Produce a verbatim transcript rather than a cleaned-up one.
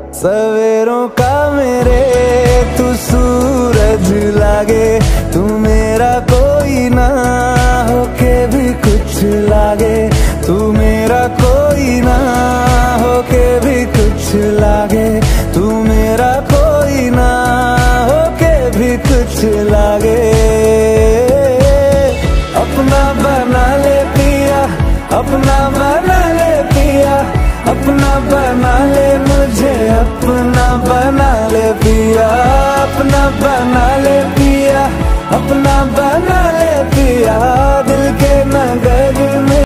सवेरों का मेरे तू सूरज लागे, तू मेरा कोई ना होके भी कुछ लागे, तू मेरा कोई ना होके भी कुछ लागे, तू मेरा कोई ना होके भी कुछ लागे। अपना बना ले पिया, अपना बना ले पिया, अपना बना ले